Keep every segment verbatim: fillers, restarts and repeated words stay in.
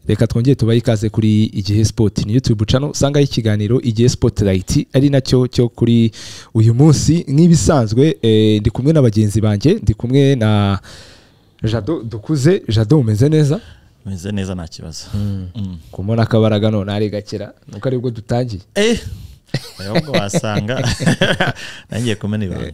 reka twongeye tubaye ikaze kuri Igihe Sport ni YouTube channel usanga ikiganiro Igihe Spotlight ari nacyo cyo kuri uyu munsi nk'ibisanzwe eh, ndi kumwe n'abagenzi banje ndi kumwe na Jado dukuze. Jado umeze neza? Umeze neza nta kibazo. mm. mm. kumona akabaraga none ari gakira nuko aribwo dutangiye eh Ayobwo wasanga nangiye kumena ibanga.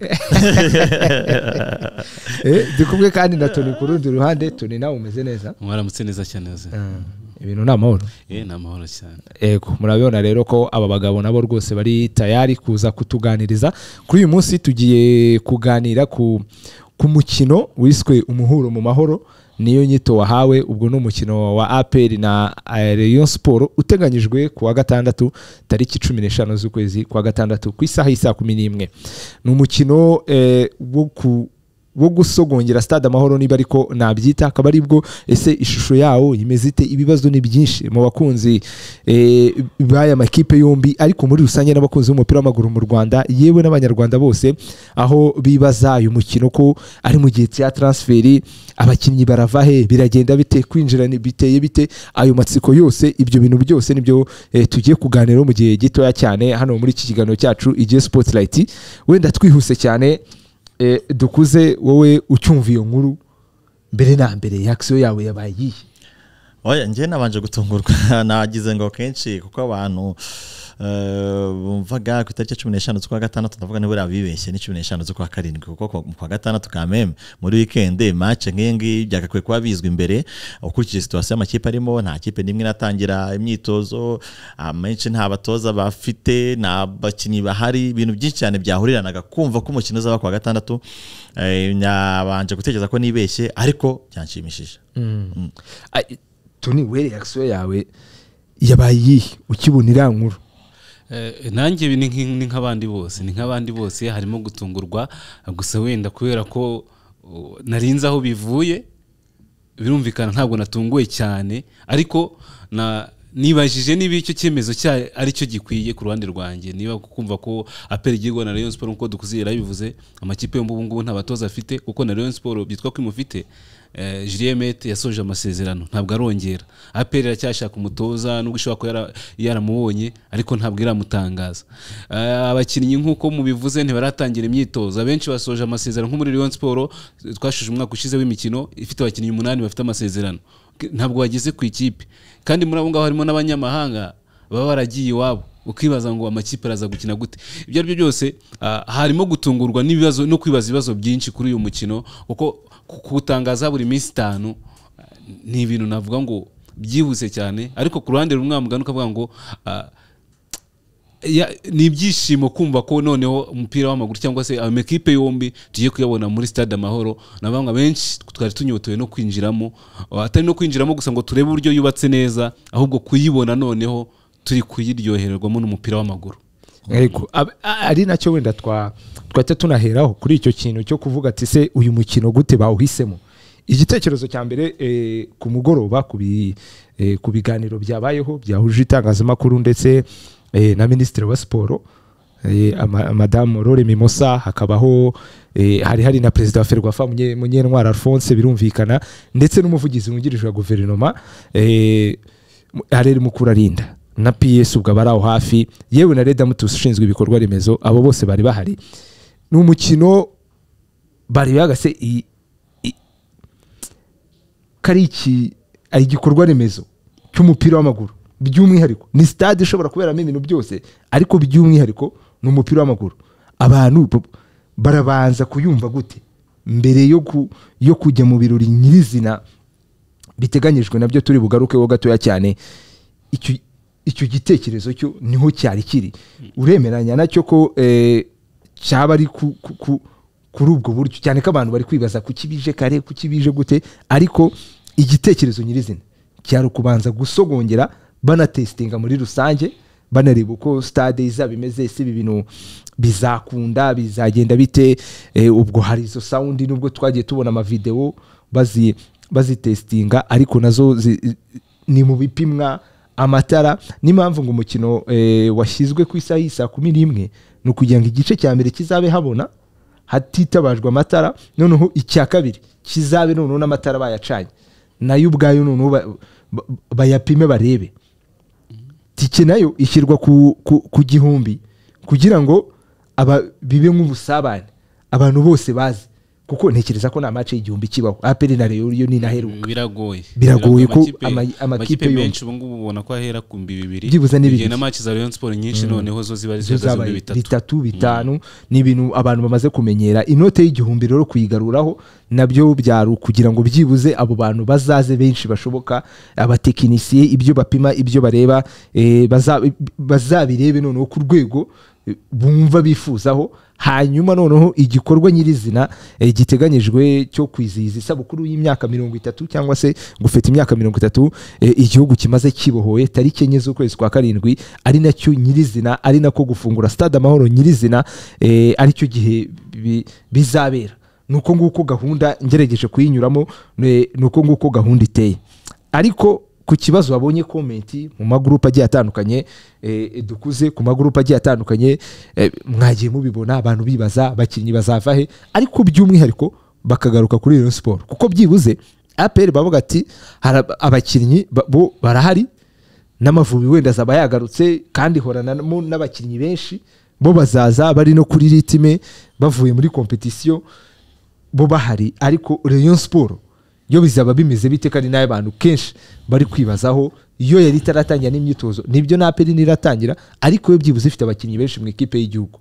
Eh ndikumwe kandi na Tony ku rundi ruhande. Tony nawe umeze neza? Mwaramutse neza cyane neza. Ibintu na mahoro. Eh na mahoro cyane. Ego murabibona rero ko aba bagabo nabo rwose bari tayari kuza kutuganiriza. Kuri uyu munsi tugiye kuganira ku ku mukino wiswe umuhuro mu mahoro. Niyo nyito wahawe ubwo no mukino wa A P R na Rayon Sport uteganyijwe ku wa gatandatu tariki cumi n'eshanu z'ukwezi kwa gatandatu ku isaha y'isa kumi n'imwe. Ni umukino eh, wo ku wo gusogongera stade amahoro niba ariko nabyita akaba aribwo ese ishusho yawo imezite ibibazo ni byinshi mu bakunzi eh, baya makipe yombi ariko muri rusange n'abakunzi b'umupira w'amaguru mu Rwanda yewe n'abanyarwanda bose aho bibaza uyu mukino ko ari mu gihe cya transferi abakinnyi baravahe biragenda bite kwinjira ni biteye bite ayo matsiko yose ibyo bintu byose nibyo eh, tugiye kuganira mu gihe gitoya cyane hano muri iki kiganiro cyacu Igihe Spotlight. Wenda twihuse cyane eh, dukuze wowe ucyumva iyo nkuru mbere na mbere yaksiyo yawe yabaye iyi? Oya ngiye nabanje gutungurwa nagize ngo kenshi kuko abantu bumvaga ku itariki cumi n'eshanu z'ukwa gatandatu ndavuga niba rabibeshye ni cumi n'eshanu z'ukwa karindwi kuko kwa gatandatu ka meme muri weekend match ngengi byagakwiye kuba bizwe imbere ukurikije situation y'amakipe arimo nta kipe nimwe natangira imyitozo amenshi nta batoza bafite na bakinyi bahari ibintu byinshi cyane byahuriranaga kumva ko umukino uzaba kwa gatandatu nyabanje gutekereza ko nibeshye ariko byanshimishije. mm. Tuni we reaction yawe yabaye iyi ukibonira nkuru? Eh nanjye ni nk'abandi bose ni nk'abandi bose harimo gutungurwa gusa wenda kubera ko narinze aho bivuye birumvikana ntabwo natunguye cyane ariko na nibajije niba icyo cyemezo cya ari cyo gikwiye ku ruhande rwanjye niba kumva ko A P R igirwa na Rayon Sport nko dukuzira bivuze amakipe yo mu ngubu nta batoza afite kuko na Rayon Sport byitwa ko imufite eh Jiriemete yasoje amasezerano ntabwo arongera. A P R iracyashaka umutoza nubwo ishobora ko yaramubonye ariko ntabwo iramutangaza. Abakinnyi nkuko mubivuze ntibaratangira imyitozo abenshi basoje amasezerano nko muri Rayon Sport twashuje umwaka ushize w'imikino ifite abakinnyi umunani bafite amasezerano ntabwo bageze ku ikipe kandi muri abo ngaho harimo n'abanyamahanga baba baragiye iwabo ukibaza ngo amakipe araza gukina gute. Ibyo ari byo byose harimo gutungurwa n'ibibazo no kwibaza ibibazo byinshi kuri uyu mukino kuko kutangaza buri minsi itanu ni ibintu navuga ngo byihuse cyane ariko ku ruhande rumwe mugano kavuga ngo ni ibyishimo kumva ko noneho umupira w'amaguru cyangwa se amakipe yombi tugiye kuyabona muri stade amahoro nabanga benshi twari tunyotoye no kwinjiramo atari no kwinjiramo gusa ngo turebe uburyo yubatse neza ahubwo kuyibona noneho turi kuyiryohererwamo n'umupira w'amaguru. Ariko ari nacyo wenda twa twate tunaheraho kuri icyo kintu cyo kuvuga ati se uyu mukino gute bawuhisemo. Igitekerezo cya mbere eh, ku mugoroba kubi eh, kubiganiro byabayeho byahuje itangazamakuru ndetse eh, na Ministre wa Sport eh, ama, Madame Rore Mimosa hakabaho eh, hari hari na President wa Ferwafa Munyentwaro Alphonse birumvikana ndetse n'umuvugizi wungirije wa guverinoma eh, Hareri Mukurarinda na P S ubwo baraho hafi yewe na Reda Mutusi ushinzwe ibikorwa remezo abo bose bari bahari. N'umukino bari bagase kariki ari gikorwa remezo cy'umupira w'amaguru by'umwihariko ni stade ishobora kuberamo ibintu byose ariko by'umwihariko n'umupira w'amaguru. Abantu barabanza kuyumva gute mbere yo ku, yo kujya mu birori nyirizina biteganyijwe nabyo turi bugaruke wo gatoya cyane. Icyo icyo gitekerezo cyo niho cyari kiri uremeranya nacyo ko eh, cyaba ari ku, ku, ku, kuri ubwo buryo cyane ko abantu bari kwibaza kukibije kare kukibije gute ariko igitekerezo nyirizina cyari kubanza gusogongera bana testinga muri rusange banareba uko stade izaba imeze ese ibintu bizakunda bizagenda bite eh, ubwo hari izo sound nubwo twagiye tubona ama video bazi bazi testinga ariko nazo zi, ni mu bipimwa amatara n'impamvu ngo umukino eh, washyizwe ku isaha y'isa kumi n'imwe no kugira ngo igice cya mbere kizabe habona hatitabajwe amatara noneho icya kabiri kizabe noneho n'amatara bayacanye nayo ubwayo noneho ba- ba- bayapime barebe tike nayo ishyirwa ku, ku, ku gihumbi kugira ngo aba bibe nk'ubusabane abantu bose bazi kuko ntekereza ko nta match y'igihumbi kibaho A P R na Rayon yo ni naheruka biragoye biragoye ko Amakipe- ama- amakipe amakipe yombi menshi ubu ngubu ubona ko ahera ku mbi bibiri Byibuze ni Igihe bibiri. na match za Rayon Sport nyinshi noneho zo ziba zo zihagaze zabaye muri bitatu bitatu bitanu ni ibintu abantu bamaze kumenyera inote y'igihumbi rero kuyigaruraho nabyo byari kugira ngo byibuze abo bantu bazaze benshi bashoboka abatekinisiye ibyo bapima ibyo bareba eh, baza- bazabirebe noneho ku rwego eh, bumva bifuzaho hanyuma noneho igikorwa nyirizina eh, giteganyijwe cyo kwizihiza isabukuru y'imyaka mirongo itatu cyangwa se gufeta imyaka mirongo itatu eh, igihugu kimaze kibohoye tariki enye z'ukwezi kwa karindwi ari nacyo nyirizina ari nako gufungura stade amahoro nyirizina eh, aricyo gihe bi- bizabera nuko nguko gahunda ngerageje kuyinyuramo eh, nuko nguko gahunda iteye ariko ku kibazo wabonye komenti mu magrupe agiye atandukanye eh, dukuze ku magrupe agiye atandukanye eh, mwagiye mubibona abantu bibaza abakinnyi bazava he ariko by'umwihariko bakagaruka kuri Rayon Sport kuko byibuze A P R bavuga ati "Hari abakinnyi ba- bo barahari n'amavubi wenda azaba yagarutse kandi horanamo n'abakinnyi benshi bo bazaza bari no kuri ritime bavuye muri competition bo bahari ariko Rayon Sport yo bizaba bimeze bite kandi nayo abantu kenshi bari kwibazaho iyo yari itaratangira n'imyitozo nibyo na A P R niratangira ariko yo byibuze ifite abakinnyi benshi mu ikipe y'igihugu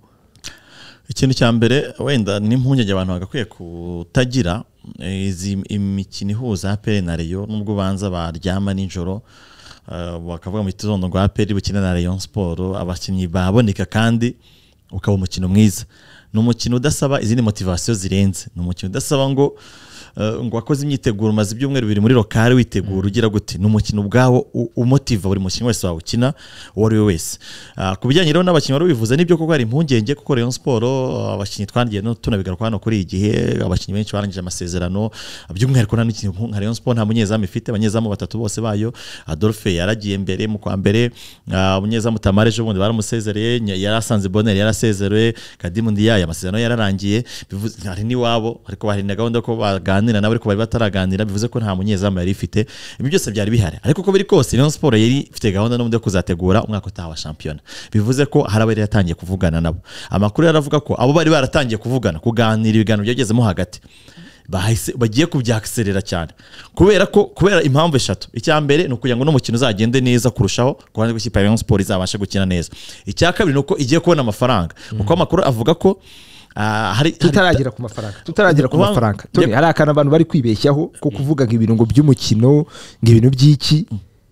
ikintu cya mbere wenda n'impungenge abantu bagakwiye kutagira eh, izi imikino ihuza A P R na Rayon nubwo banza baryama nijoro eh, bakavuga mu gitondo ngo A P R bukina na Rayon Sport abakinnyi baboneka kandi ukaba umukino mwiza ni umukino udasaba izindi motivation zirenze ni umukino udasaba ngo Uh, ngo wakoze imyiteguro maze ibyumweru bibiri muri lokale witegura ugira gute n'umukino ubwawo umotiva buri mukinnyi wese wawukina uwo ari we wese uh, ku bijyanye rero n'abakinnyi bari bivuze nibyo koko hari impungenge kuko Rayon Sport uh, abakinnyi twangiye no tunabigaruka hano kuri igihe abakinnyi benshi barangije amasezerano by'umwihariko nta n'ikintu nka Rayon Sport nta munyezamu ifite abanyezamu batatu bose bayo Adolphe yaragiye mbere mu kwa mbere umunyezamu uh, Tamare ejo bundi baramusezereye yarasanze Bonner yarasezereye Kadimu Ndiaye amasezerano yararangiye bivuze hari ni wabo ariko hari na gahunda ko baga baganira nabo ariko bari bataraganira bivuze ko nta munyezamu yari ifite ibi byose byari bihari ariko ko biri kose Rayon Sport yari ifite gahunda no mu kuzategura umwaka utaha wa shampiyona bivuze ko hari abari yatangiye kuvugana nabo amakuru yaravuga ko abo bari baratangiye kuvugana kuganira ibiganiro byagezemo hagati bahise bagiye kubyakiserera cyane kubera ko kubera impamvu eshatu icya mbere ni ukugira ngo no mukino uzagende neza kurushaho kubanze gushyira Rayon Sport izabashe gukina neza icya kabiri nuko igiye kubona amafaranga kuko amakuru avuga ko Uh, hari tutaragera ku mafaranga tutaragera ku mafaranga turi hari akana abantu bari kwibeshyaho ko kuvuga ngo ibintu ngo by'umukino ngo ibintu by'iki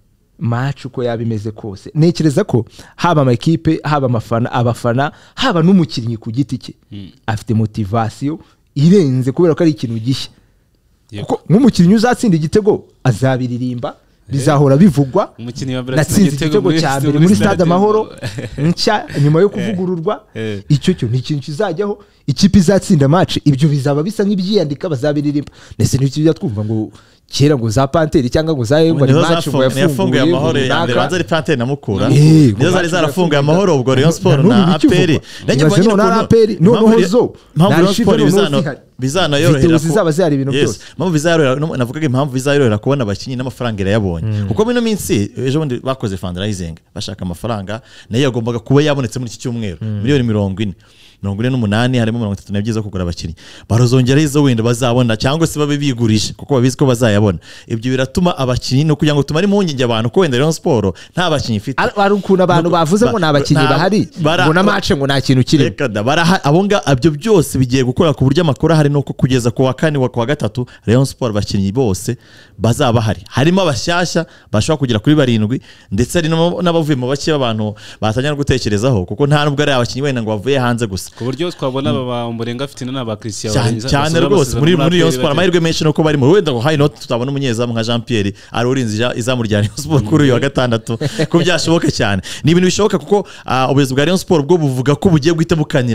match uko yabimeze kose nekereza ko haba amakipe haba amafana abafana haba n'umukinnyi ku giti cye afite motivation irenze kubera ko ari ikintu gishya kuko nk'umukinnyi uzatsinda igitego azabiririmba bizahora bivugwa natsinze igitego cya mbere muri stade amahoro nshya nyuma yo kuvugururwa icyo cyo ni ikintu kizajyaho ikipe izatsinda match ibyo bizaba bisa nk'ibyiyandika bazabiririmba ndetse n'ibyo twumva ngo kera ngo za Panteri cyangwa ngo za Yego match ngo yafunguye amahoro ya mbere banza ari Panteri na Mukura nizo zari zarafunguye amahoro ubwo Rayon Sport na A P R nanjye mbonye na A P R noneho zo mpamvu Rayon Sport bizano bizana yorohera zizaba zari ibintu byose mpamvu bizayorohera navuga impamvu bizayorohera kubona abakinnyi n'amafaranga yarayabonye kuko bino minsi ejo bundi bakoze fundraising bashaka amafaranga nayo yagombaga kuba yabonetse muri iki cyumweru miliyoni mirongo ine mirongo ine n'umunani harimo mirongo itatu n'ebyiri zo kugura abakinnyi barozongera izo wenda bazabona cyangwa se babe bigurisha kuko babizi ko bazayabona ibyo biratuma abakinnyi no kugira ngo tumare impungenge abantu ko wenda Rayon Sport nta bakinnyi ifite ari ukuntu abantu bavuze ngo nta bakinnyi bahari ngo na match ngo nta kintu kirimo abo nga abyo byose bigiye gukora ku buryo amakuru hari no kugeza ku wa kane wa ku wa gatatu Rayon Sport abakinnyi bose bazaba hari harimo abashyashya bashobora kugera kuri barindwi ndetse hari n'abavuye mu bake abantu batangira gutekerezaho kuko nta nubwo ari abakinnyi wenda ngo bavuye hanze gusa ku buryo twabona aba Ombolenga afite n'aba Christian cyane rwose muri muri Rayon Sport amahirwe menshi nuko bari mu wenda ngo high note tutabona umunyezamu nka Jean Pierre ari urinzi izamu rya Rayon Sport kuri uyu wa gatandatu ko byashoboka cyane ni ibintu bishoboka kuko ubuyobozi bwa Rayon Sport bwo buvuga ko bugiye guhita bukanira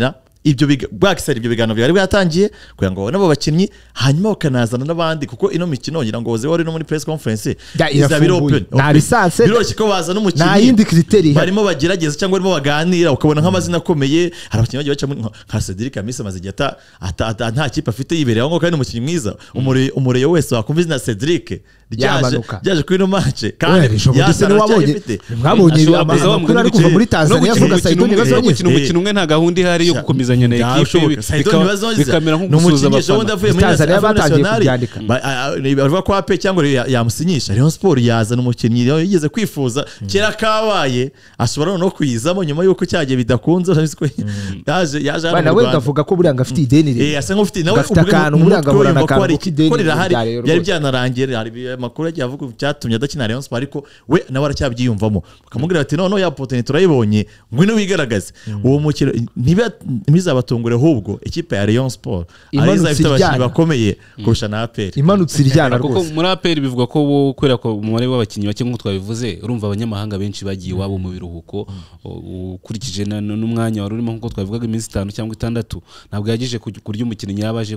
ibyo bwakisari ibyo biganiro byari byatangiye kugira ngo nabo bakinnyi hanyuma bakanazana n'abandi kuko ino mikino ngira ngo ze wari no muri press conference izabiri open na lisanse biroroshye ko bazana umukinnyi nta yindi criteri barimo bagerageza cyangwa barimo baganira ukabona nk'amazina akomeye hari abakinnyi bagiye baca nka Cedric Amisa mazigeta nta kipe afite yibereye aho kandi umukinnyi mwiza umure umureyo wese wakumva izina Cedric ryaje ryaje kuri no match kandi yazana wabonye mwabonye amakuru ari kuva muri Tanzania avuga Saidoni bazo gukina umukino umwe nta gahunda ihari yo gukomezanya na equipe bikamera nko gusuza abafana Tanzania batangiye kubyandika bavuga ko A P R cyangwa yamusinyisha Rayon Sport yazana umukinnyi yigeze kwifuza kera kabaye ashobora no kwizamo nyuma yuko cyagiye bidakunze yaje yaje bana we ndavuga ko buranga afite ideni rero eh asa nk'ufite nawe ubwo burangahora na kantu k'ideni yari byanarangiye hari amakuru yagiye avuga cyatumye adakina Rayon Sport ariko we nawe aracyabyiyombamo bakamubwira ati none ya opportunity turayibonye ngwino wigaragaze uwo mukino ntibizabatungure ahubwo ikipe ya Rayon Sport ariza ifite abakinnyi bakomeye kurusha na A P R imanutse iryana rwose kuko muri A P R bivuga ko bo kwera ko umubare w'abakinnyi bake nk'uko twabivuze urumva abanyamahanga benshi bagiye wabo mu biruhuko ukurikije n'umwanya wari urimo nk'uko twabivugaga iminsi itanu cyangwa itandatu ntabwo yagije kurya umukinnyi yabaje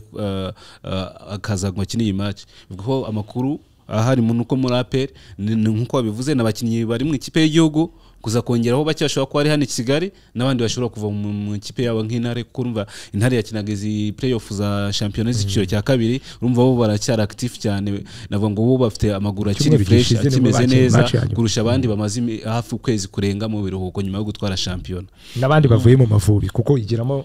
akaza ngo akine iyi match bivuga ko amakuru ahari mu nuko muri A P R nk'uko babivuze n'abakinnyi bari mu ikipe y'igihugu kuza kongeraho bake bashobora kuba ari hano i Kigali n'abandi bashobora kuva mu ikipe yabo nk'Intare kuko urumva Intare yakinaga izi playoff za championnat z'ikiciro cya kabiri urumva bo baracyari active cyane navuga ngo bo bafite amaguru akiri fresh akimeze neza kurusha abandi bamaze hafi ukwezi kurenga mu biruhuko nyuma yo gutwara championnat n'abandi bavuye mu Mavubi kuko igiramo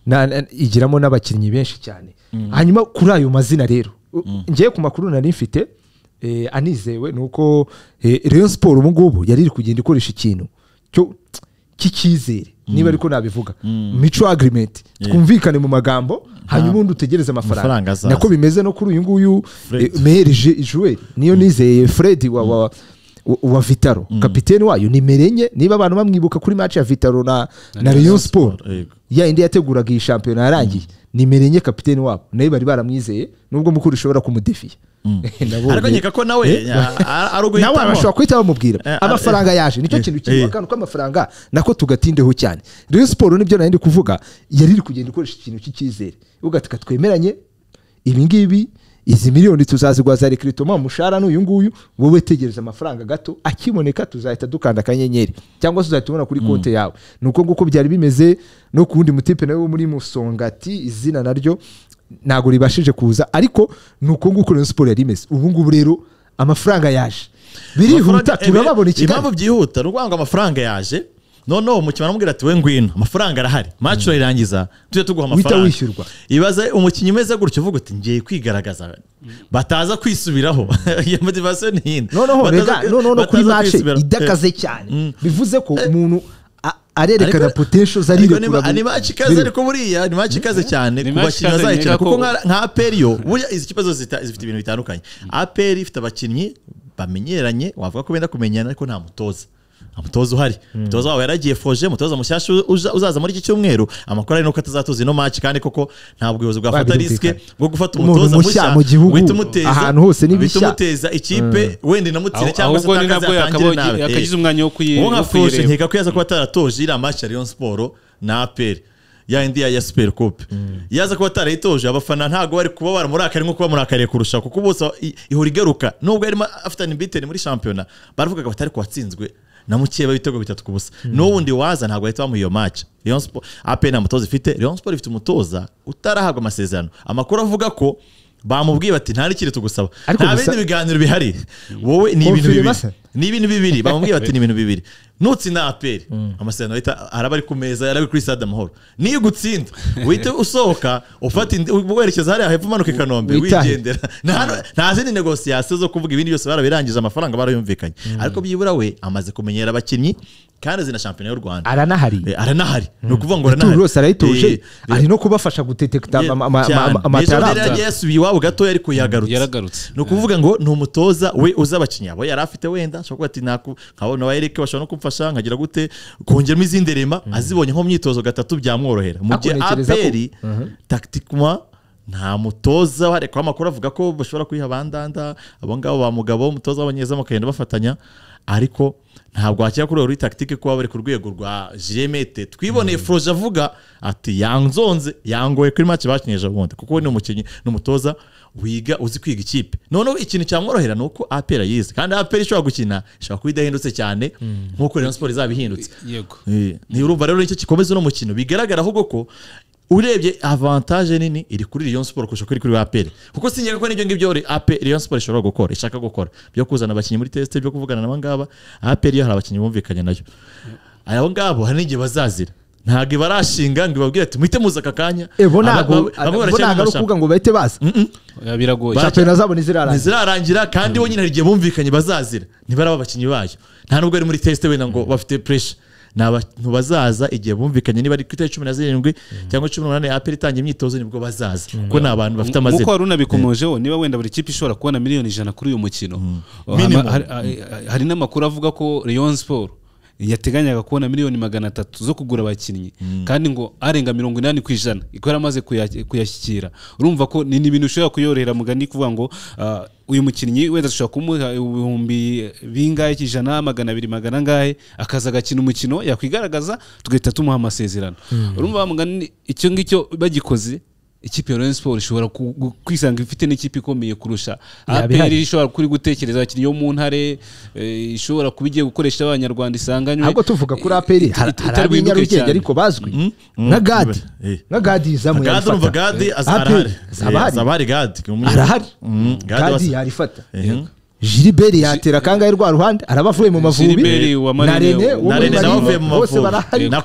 igiramo n'abakinnyi benshi cyane hanyuma kuri ayo mazina rero ngiye ku makuru nari mfite eh anizewe nuko Rayon Sport ubu ngubu yari iri kugenda ikoresha ikintu cyo kikizere niba ariko nabivuga mutual agreement twumvikane mu magambo hanyuma undi utegereza amafaranga nako bimeze no kuri uyu nguyu Meyer Jouer niyo nizeye Fred wa wa Vitaro kapiteni wayo ni Merenye niba abantu bamwibuka kuri match ya Vitaro na na Rayon Sport ya indi yateguraga iyi championnat yarangiye ni Merenye kapiteni wabo nayo bari baramwizeye nubwo mukuru ushobora kumudefiya ariko nyeka ko nawe nawe bashobora kwita bamubwira amafaranga yaje nicyo kintu kimwe kandi ko amafaranga nako tugatindeho cyane Rayon Sport nibyo nari ndi kuvuga yari iri kugenda ikoresha ikintu cy'ikizere ugatika twemeranye ibi ngibi izi miliyoni tuzazigwa za recruitment mushara n'uyu nguyu wowe tegereza amafaranga gato akiboneka tuzahita dukanda kanyenyeri cyangwa tuzahita tubona kuri konte yawe nuko nguko byari bimeze no kundi mutipe nawe muri Musongati izina naryo nago ribashije kuza ariko nuko nguko Rayon Sport yari imeze ubu ngubu rero amafaranga yaje birihuta turababona ikiganiro impamvu byihuta rwanga amafaranga yaje none umukino aramubwira ati we ngwino amafaranga arahari match irarangiza tuje tuguha amafaranga wishyurwa ibaza umukinnyi umeze gutyo uvuga ati ngiye kwigaragaza bataza kwisubiraho iyo motivation ni no no rega no no kuri match idakaze cyane bivuze ko umuntu arerekana potential zari rekura ni match ikaze ariko buriya ni match ikaze cyane ku bakinnyi bazayikina kuko nka A P R yo buriya izi kibazo zifite ibintu bitandukanye A P R ifite abakinnyi bamenyeranye wavuga ko benda kumenyana ariko nta mutoza amutoza uhari mutoza wawe yaragiye foje mutoza mushyashya uzaza muri iki cyumweru amakuru ari nuko atazatuza ino match kandi koko nta bwiyobozi bwafata riske bwo gufata umutoza mushya witumuteza ahantu hose nibishya witumuteza ikipe wende namutire cyangwa se akazi akagize umwanya wo kuyireba nkeka ko yaza kuba ataratoje iri match ya Rayon Sport na A P R ya indi ya Super Coupe yaza kuba atarayitoje abafana ntago bari kuba baramurakari nko kuba murakariye kurusha kuko bose ihora igaruka nubwo yari afitanye biteni muri championnat baravugaga batari kwatsinzwe na mukeba bitego bitatu kubusa n'ubundi waza ntago bahita bamuha iyo match Rayon Sport A P R na mutoza ifite Rayon Sport ifite umutoza utarahabwa amasezerano amakuru avuga ko bamubwiye bati nta n'ikiri tugusaba nta bindi biganiro bihari wowe ni ibintu bibiri ni ibintu bibiri bamubwiye bati ni ibintu bibiri nutsinda A P R amasezerano ahita arabari ku meza yarabi kuri Stade Amahoro niyo gutsinda uhite usohoka ufata werekeza hariya hepfo manuka i Kanombe wigendera nta zindi negociation zo kuvuga ibindi byose barabirangije amafaranga barayumvikanye ariko byibura we amaze kumenyera abakinnyi kandi zina championnat y'u Rwanda aranahari aranahari no kuvuga ngo aranahari rose arayitoje ari no kubafasha gutetekta amatara Yesu biwabo gato yari kuyagarutse no kuvuga ngo ni umutoza we uzabakinnyi abo yari afite wenda shobora ati naku nkabona wa Eric bashobora no kumfasha nkagira gute kongeramo izindi rema azibonye nko myitozo gatatu byamworohera mu gihe A P R tactiquement nta mutoza ariko amakuru avuga ko bashobora kwiha bandanda abo ngabo ba mugabo umutoza w'abanyeza bakagenda bafatanya ariko ntabwo hakira kuri uri tactique ko bari ku rwego rwa Jiremete twiboneye mm. Froje avuga ati yanzonze yangoye kuri match bakinyeje ubundi kuko ni umukinyi n'umutoza wiga uzi kwiga ikipe none ikintu cyamworohera nuko A P R yize kandi A P R ishobora gukina ishobora kwidahindutse cyane nkuko Rayon Sport izabihindutse yego ni urumva rero nicyo gikomeza no mukino bigaragara ahubwo ko urebye avantage nini iri kuri Rayon Sport kurusha kuri kuri A P R kuko sinyega ko n'ibyo ngibyo A P R Rayon Sport ishobora gukora ishaka gukora byo kuzana abakinyi muri test byo kuvugana n'abangaba A P R yo hari abakinyi bumvikanye nayo abo ngabo hari n'igihe bazazira ntago barashinga ngo babwire ati muhite muza akakanya ebo nago nago rukuga ngo bahite baza biragoye champion zabo nizirarangira nizirarangira kandi bo nyine hari igihe bumvikanye bazazira ntibaraba abakinyi bayo nta nubwo ari muri test wenda ngo bafite pressure n'abantu bazaza igihe bumvikanye niba ari ku itariki cumi na zirindwi cyangwa cumi n'umunani A P R itangiye imyitozo nibwo bazaza kuko n'abantu bafite amazina muko waruna bikomojeho niba wenda buri kipe ishobora kubona miliyoni ijana kuri uyu mukino hari n'amakuru avuga ko Rayon Sport yateganyaga kubona miliyoni magana atatu zo kugura abakinnyi kandi ngo arenga mirongo inani ku ijana ikora amaze kuyashyikira urumva ko ni ibintu ushobora kuyorera mugani kuvuga ngo uyu mukinnyi wenda dushobora kumuha ibihumbi bingahe kijana magana abiri magana ngahe akaza agakina umukino yakwigaragaza tugahita tumuha amasezerano urumva mugani icyo ngicyo bagikoze ikipe ya Rayon Sport ishobora kwisanga ifite n'ikipe ikomeye kurusha A P R ishobora kuri gutekereza abakinnyi yo mu ntare ishobora kubigiye gukoresha abanyarwanda isanganywe ahubwo tuvuga kuri A P R hari ibinyarugenge ariko bazwi nka Gadi nka Gadi zamu ya Gadi Gadi azarahari zabari Gadi arahari Gadi yarifata Gilbert yatera kangahe rwa ruhande arabavuye mu Mavubi na Rene na Rene nabavuye mu Mavubi na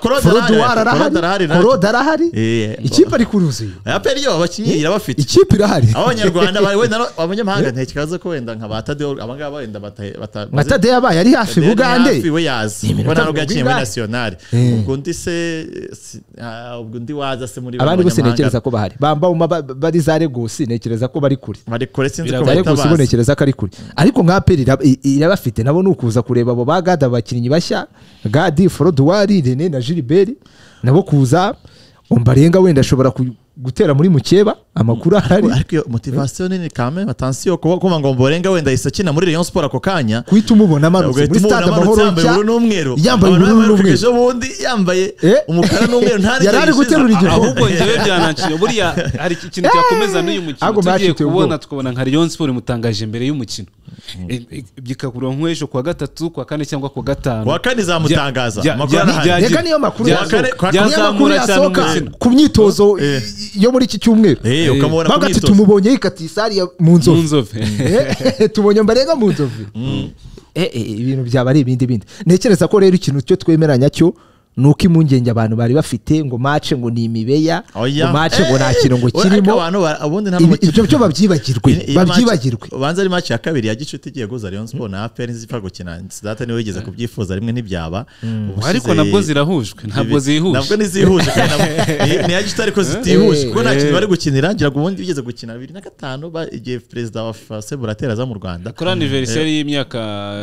Claude arahari ikipe ari kuruzi A P R yo abakinyi irabafite ikipe irahari abanyarwanda bari wenda abanyamahanga ntekibazo ko wenda nka batade abangaba wenda batade yabaye ari hafi Bugande hafi we yazi ubona no gakinye muri national ubwo ndi se ubwo ndi waza se muri abandi bose nekereza ko bahari bamba bari za Lagos nekereza ko bari kuri bari kore sinzi ko batabaza nekereza ko ari kuri ariko nka A P R irabafite nabo nukuza kureba abo bagada abakinnyi bashya Gadi Frodouari Rene na Gilbert nabo kuza umbarenga wenda ashobora gutera muri mukeba amakuru ahari ariko motivation nini kame attention ko ko ngo mborenga wenda isakina muri Rayon Sport ako kanya kwita umubona amanutse muri stade Amahoro n'umweru yambaye ubururu n'umweru ejo bundi yambaye umukara n'umweru ntari yarari guterura igihe ahubwo ngewe byananciye buriya hari ikintu cyakomeza n'uyu mukino tugiye kubona tukabona nka Rayon Sport mutangaje imbere y'umukino byikakura nk'ejo kwa gatatu kwa kane cyangwa kwa gatanu kwa kane zamutangaza amakuru ahari reka niyo makuru yazamura cyane umukino ku myitozo yo muri iki cyumweru eh ukamubona ku myitozo tumubonye ikatisari mu nzove tubonye mbarenga mu nzove eh ibintu byaba ari ibindi bindi nekereza ko rero ikintu cyo twemeranya cyo nuko impungenge abantu bari bafite ngo match ngo ni imibeya ngo match ngo nta kintu ngo kirimo ibyo byo babyibagirwe babyibagirwe ubanza ari match ya kabiri ya gicuti igiye guza Rayon Sport na A P R nzifa gukina data niwe yigeze kubyifuza rimwe ntibyaba ariko nabwo zirahujwe ntabwo zihuje nabwo nizihuje ni ya gicuti ariko zitihuje kuko nta kintu bari gukinira ngira ngo ubundi bigeze gukina bibiri na gatanu igihe president wa FIFA Seburatera za mu Rwanda kuri anniversaire y'imyaka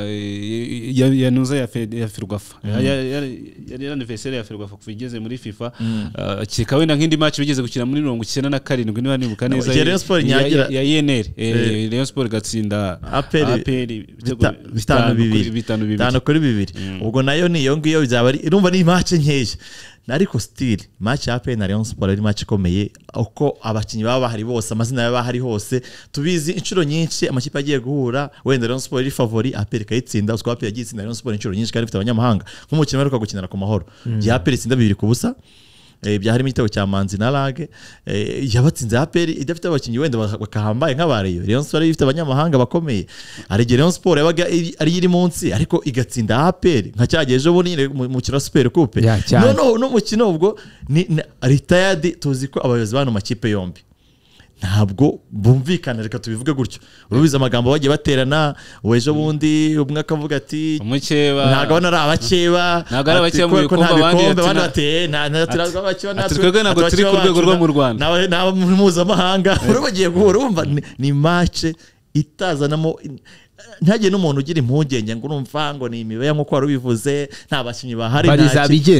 ya nuza ya Ferwafa yari anniversaire ya Ferwafa kuvigeze muri FIFA kika wenda nk'indi match bigeze gukina muri mirongo icyenda na karindwi niba nibuka neza ya I N R Rayon Sport gatsinda A P R bitanu bibiri bitanu kuri bibiri ubwo nayo niyo ngiyo byaba ari urumva ni match nkeje ariko still match ya A P R na Rayon Sport ari match ikomeye uko abakinyi baba bahari bose amazina yaba bahari hose tubizi inshuro nyinshi amakipe agiye guhura wenda Rayon Sport iri favori A P R kayitsinda uswa A P R yagiye itsinda Rayon Sport inshuro nyinshi kandi ifite abanyamahanga nk'umukino baruka gukinira ku mahoro ya A P R itsinda bibiri ku busa eh byahari mitego cya Manzi na Lage eh yabatsinze A P R idafite abakinyi wenda bakahambaye nk'abariyo Rayon Sport ifite abanyamahanga bakomeye ari Rayon Sport yabaga ari iri munsi ariko igatsinda A P R nka cyageje bo ni mu kino Super Coupe no no no mukino ubwo ni retired tuzi ko abayobozi bano makipe yombi ntabwo bumvikana reka tubivuge gutyo urubiza amagambo bagiye baterana wejo bundi umwe akavuga ati umukeba ntago ari abakeba ntago ari abakeba mu bikombe abandi bateye nta turazwa abakeba natwe twebwe ntago turi ku rwego rwo mu Rwanda nawe nawe mpuzamahanga urabagiye guhura urumva ni match itazanamo ntagiye n'umuntu ugira impungenge ngo urumva ngo ni imibeya nkuko wari ubivuze nta bakinyi bahari bari zabigenda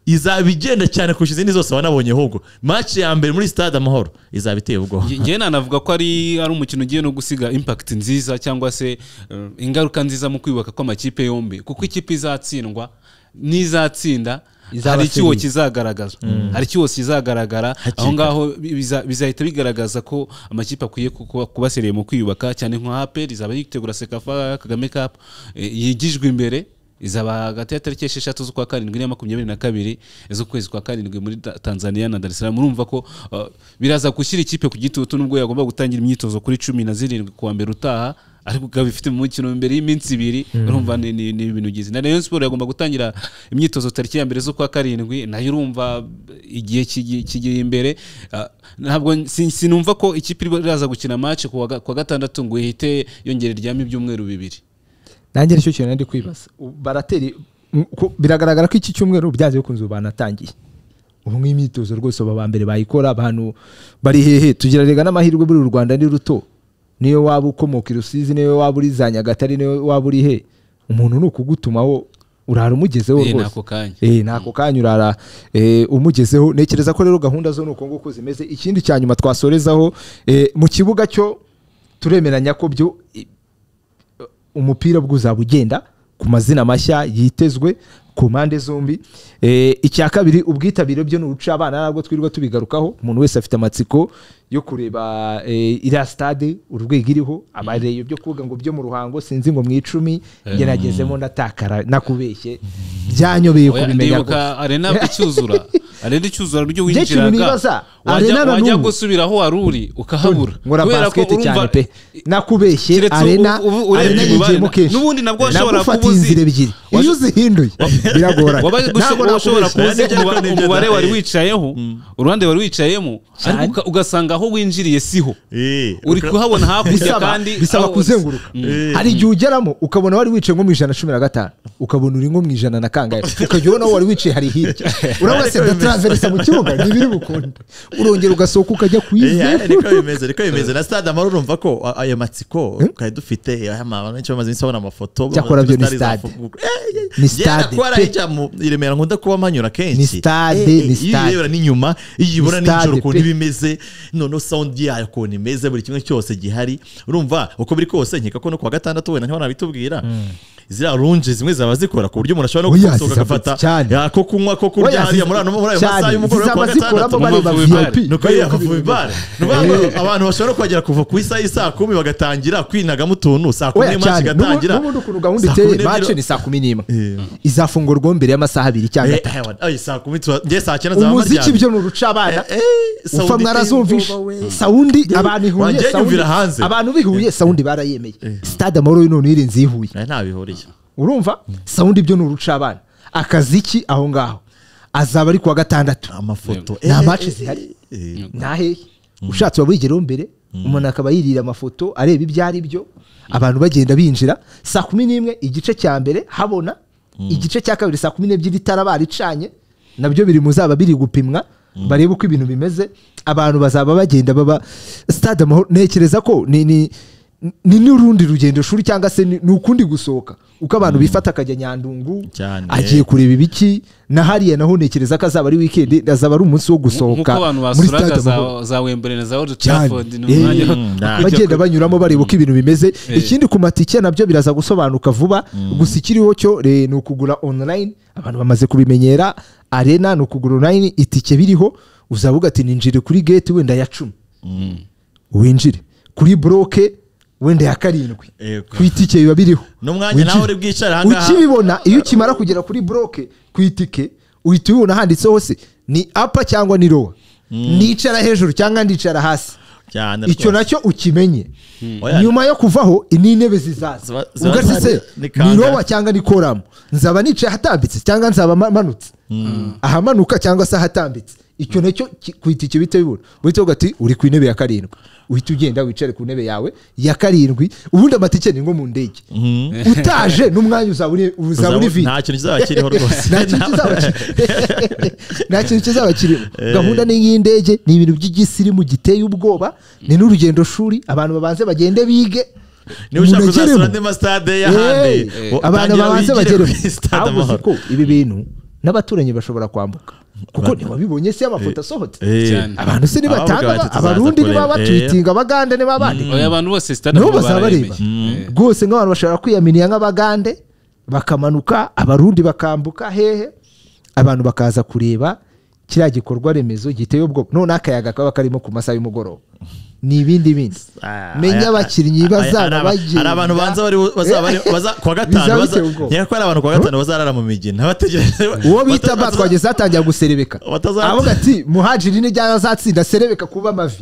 izaba igenda cyane kurusha izindi zose wanabonye ahubwo match ya mbere muri stade Amahoro izaba iteye ubwoba. Nge nanavuga ko ari ari umukino ugiye no gusiga impact nziza cyangwa se uh, ingaruka nziza mu kwibaka kw'amakipe yombi kuko ikipe izatsindwa n'izatsinda hari ikiwo kizagaragaza mm. hari ikiwo kizagaragara aho ngaho bizahita bigaragaza ko amakipe akwiye kuba sereye mu kwiyubaka cyane nka A P R izaba yitegura Sekafa Kagame Cup e, yigijwe imbere izaba hagati ya tariki esheshatu z'ukwa karindwi na makumyabiri na kabiri z'ukwezi kwa karindwi muri Tanzania na Dar es Salaam. Murumva ko uh, biraza gushyira ikipe ku gitutu nubwo yagomba gutangira imyitozo kuri cumi na zirindwi kuwa mbere utaha ariko gaba ifite mu mukino mbere y'iminsi ibiri urumva ni ni ibintu gize na Rayon Sport yagomba gutangira imyitozo tariki ya mbere z'ukwa karindwi nayo urumva igihe kigiye imbere uh, ntabwo sinumva ko ikipe iraza gukina match ku gatandatu ngo ihite yongera ryame ibyumweru bibiri. Nanjye nicyo kintu ndi kwibaza barateri biragaragara ko iki cyumweru byaje bikunze banatangiye ubu nk'imyitozo rwose baba mbere bayikora abantu bari hehe tugira rega n'amahirwe buri Rwanda ni ruto niyo waba ukomoka i Rusizi niyo waba uri za Nyagatare niyo waba uri he umuntu nukugutumaho urara umugezeho rwose nako kanya eh nako kanya urara eh umugezeho nekereza ko rero gahunda zo nuko ngo zimeze. Ikindi cyanyuma twasorezaho mu kibuga cyo turemeranya ko byo umupira bw'uzaba ugenda ku mazina mashya yitezwe ku mpande zombi. Eh icya kabiri ubwitabire byo n'uruca abana nabwo twirwa tubigarukaho umuntu wese afite amatsiko yo kureba e, ira stade urwego iriho abareyo byo kuvuga ngo byo mu Ruhango sinzi ngo mu icumi geragezemo ndatakara nakubeshye byanyobeye kubimenya ko arena icyuzura arena icyuzura ryo winjiraga wajya gusubira aho waruri ukahabura kubera ko urumva nakubeshye arena arena yigiyemo kenshi nubundi nabwo ashobora kubuzi iyo uzihinduye biragoranye ntabwo ushobora kubuzi umubare wari wicayeho uruhande wari wicayemo ariko ugasanga aho winjiriye siho uri kuhabona hakurya kandi bisaba kuzenguruka hari igihe ugeramo ukabona wari wicaye nko mu ijana na cumi na gatanu ukabona uri nko mu ijana na kangahe ukajya ubona wari wicaye hari hirya urabona se ndatraversa mu kibuga nibiri bukunde urongera ugasohoka ukajya kwize niko bimeze niko bimeze na stade Amahoro urumva ko ayo matsiko kai dufite amabana cyo bamaze insabona amafoto cyakora byo ni stade ni stade kwara ijya mu iremera nkunda kuba manyura kenshi ni stade ni stade yibera n'inyuma yibona n'ijoro ko bimeze none sound yayo ko ni meze buri kimwe cyose gihari urumva uko biri kose nkeka ko no kwa gatandatu wena ntabona bitubwira zira runje zimwe zaba zikora ku buryo umuntu ashobora no gusohoka gafata yako kunywa ko kurya hariya muri muri ayo masaha y'umugoroba kwa gatandatu nuko yavuye bare abantu bashobora kwagera kuva ku isaha y'isa kumi bagatangira kwinaga mutuntu saa kumi match gatangira n'ubundi ukuntu gahunda iteye match ni saa kumi n'imwe izafungurwa mbere y'amasaha abiri cyangwa gatatu ay saa kumi nge saa cyenda za umuziki byo n'uruca abana ufa mwarazumvisha saundi abantu ihuye abantu bihuye saundi barayemeye stade Amahoro none irenze ihuye nta bihuriye urumva saundi byo n'uruca abana akaziki aho ngaho azaba ari kwa gatandatu amafoto na match zihari nahe ushatse wabigeraho mbere umuntu akaba yirira amafoto areba ibyari byo abantu bagenda binjira saa kumi n'imwe igice cya mbere habona igice cya kabiri saa kumi n'ebyiri itara baricanye nabyo biri muzaba biri gupimwa barebe uko ibintu bimeze abantu bazaba bagenda baba stade Amahoro nekereza ko ni ni ni n'urundi rugendo shuri cyangwa se ni ukundi gusohoka uko abantu bifata akajya Nyandungu agiye kureba ibiki na hariya naho nekereza ko azaba ari weekend azaba ari umunsi wo gusohoka muri stade za Wembley na za Old Trafford bagenda banyuramo bareba uko ibintu bimeze. Ikindi ku matike nabyo biraza gusobanuka vuba gusa ikiriho cyo ni ukugura online abantu bamaze kubimenyera arena ni ukugura online itike biriho uzavuga ati ninjire kuri gate wenda ya cumi winjire kuri bloke wende ya karindwi kwitike biba biriho n'umwanya nawe uri bwicara hanga ukibibona iyo ukimara kugera kuri bloke kwitike uhita ubona handitseho se ni apa cyangwa ni lowa nicara hejuru cyangwa ndicara hasi icyo nacyo ukimenye nyuma yo kuvaho intebe zizaza ugati se ni lowa cyangwa ni koramu nzaba nicaye hatambitse cyangwa nzaba manutse ahamanuka cyangwa se hatambitse icyo nacyo kwitike bite bibona buri cyo gati uri ku intebe ya karindwi uhita ugenda wicare ku ntebe yawe ya karindwi ubundi amatike ni ngo mu ndege utaje n'umwanya uzaburi uzaburi vi nta kintu kizaba kiriho rwose nta kintu kizaba nta kintu kizaba kiriho gahunda ni y'indege ni ibintu by'igisirimu giteye ubwoba ni n'urugendo shuri abantu babanze bagende bige ni ushaka kuzasura andi stade y'ahandi abantu babanze bagere ahubwo ibi bintu n'abaturanyi bashobora kwambuka kuko ntiwabibonye se amafoto asohotse cyane. abantu se Abavuga nibatanga bati abarundi tuzaza niba kureba. batwitinga abagande niba bandi oya abantu bose stade nabo bo bazaba bareba barayemeye. rwose nk'abantu bashobora kwiyaminiya nk'abagande bakamanuka abarundi bakambuka hehe abantu bakaza kureba kiriya gikorwa remezo giteye ubwo none akayaga kaba karimo ku masaha y'umugoroba ni ibindi bindi menya abakinnyi bazaba bagenda hari abantu banza bari baza kwa gatanu baza nyaka ko ari abantu kwa gatanu bazarara mu migina bategereje uwo bita ba twageze atangira guserebeka avuga ati muhajiri ni rya azatsinda serebeka kuba amavi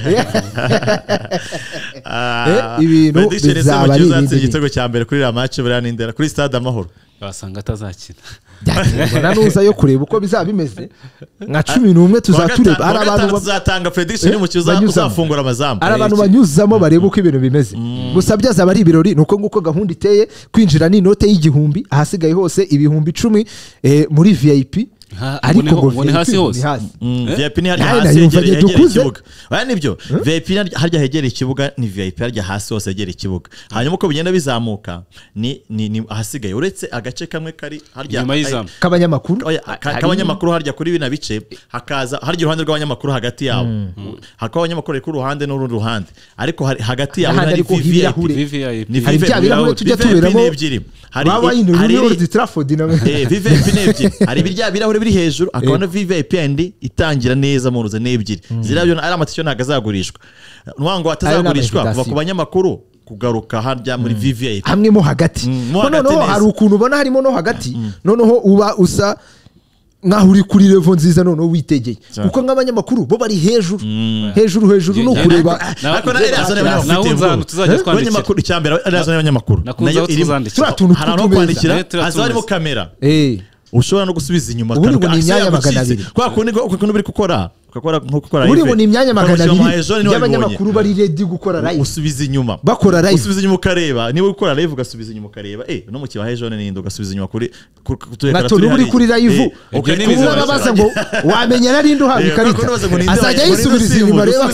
ibintu bizaba ari ibindi igitego cya mbere kuri la match buriya n'indera kuri stade Amahoro basanga atazakina byakirwa nuza yo kureba uko bizaba bimeze nka cumi n'umwe tuzatureba hari abantu bazatanga prediction mu kiza uzafungura amazamu hari abantu banyuzamo bareba uko ibintu bimeze gusa byazaba ari ibirori nuko nguko gahunda iteye kwinjira ni inote y'igihumbi ahasigaye hose ibihumbi icumi muri V I P ariko ngo ni hasi hose V I P ni harya hasi hegereye ikibuga baya nibyo V I P harya hegereye ikibuga ni V I P harya hasi hose hegereye ikibuga hanyuma uko bigenda bizamuka ni ni ahasigaye uretse agace kamwe kari harya kabanyamakuru kabanyamakuru harya kuri bina bice hakaza harya uruhande rw'abanyamakuru hagati yabo hakaba abanyamakuru ku ruhande n'urundi ruhande ariko hagati yabo hari V I P ni hari bya birahure tujya tuberamo hari hari Old Trafford na eh V I P n'ebyiri hari birya birahure biri hejuru akaba na V I P andi itangira neza mu ruze n'ebyiri zirabyo ari amatike ntago azagurishwa nwango atazagurishwa kuva ku banyamakuru kugaruka harya muri V I P hamwe mo hagati noneho hari ukuntu ubona harimo no hagati noneho uba usa nkaho uri kuri level nziza noneho witegeye kuko nk'abanyamakuru bo bari hejuru hejuru hejuru no kureba ariko na irazana y'abanyamakuru tuzajya twandikira abanyamakuru cyambere irazana y'abanyamakuru nayo irimo hari aho kwandikira hazarimo kamera eh ushobora no gusubiza inyuma kandi ni imyanya magana abiri kwa kundi ukuntu biri gukora ukakora nko gukora live uri ni imyanya magana abiri y'abanyamakuru bari ready gukora live usubiza inyuma bakora live usubiza inyuma ukareba niba ukora live ugasubiza inyuma ukareba eh no mu kiba hejone n'indo ugasubiza inyuma kuri kuturekera turi uri kuri live ukaba nabaza ngo wamenya nari ndo habi karita azajya yisubiriza inyuma reba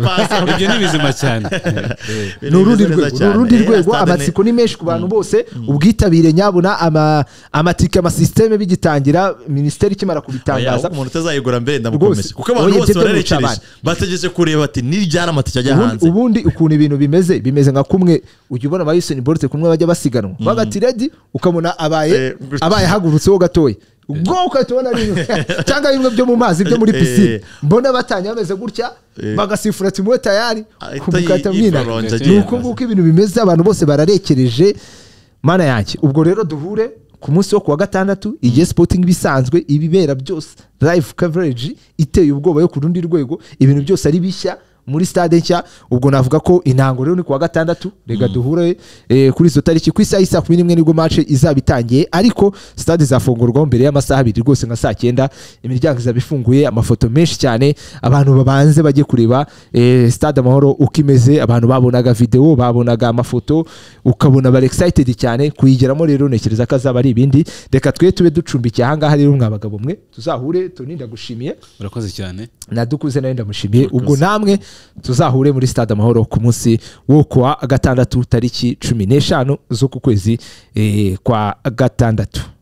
ibyo ni bizima cyane n'urundi rwego n'urundi rwego amatsiko ni menshi ku bantu bose ubwitabire nyabuna ama amatike ama systeme bigitangira ministeri kimara kubitangaza umuntu utazayigura mbere ndamukomeza kuko abantu bose bararekereje bategereje kureba ati niryara amatike ajya hanze ubundi ukuntu ibintu bimeze bimeze nka kumwe ujya ubona Bayisoni Bolt kumwe bajya basiganwa bagati ready ukamona abaye abaye hagurutseho gatoya ubwo ukatubona rimwe cyangwa bimwe byo mu mazi byo muri piscine mbona batanya bameze gutya bagasifura timwe tayari kumukata mwina nuko nguko ibintu bimeze abantu bose bararekereje mana yake ubwo rero duhure ku munsi wo kuwa gatandatu igihe sporting bisanzwe ibibera byose live coverage iteye ubwoba yo ku rundi rwego ibintu byose ari bishya muri stade nshya ubwo navuga ko intango rero ni kuwa gatandatu rega duhure eh, kuri izo tariki ku isaha isa kumi n'imwe nibwo match izabitangiye ariko stade zafungurwa mbere y'amasaha abiri rwose nka saa cyenda imiryango izabifunguye amafoto menshi cyane abantu babanze bajye kureba eh, stade Amahoro ukimeze abantu babonaga video babonaga amafoto ukabona bari excited cyane kuyigeramo rero nekereza kazaba ari ibindi reka twe tube ducumbikiye aha ngaha rero mwabagabo mwe tuzahure tuninda gushimiye urakoze cyane nadukuze nayo ndamushimiye ubwo namwe tuzahure muri stade Amahoro ku munsi wo kwa gatandatu tariki cumi n'eshanu zo ku kwezi eh, kwa gatandatu.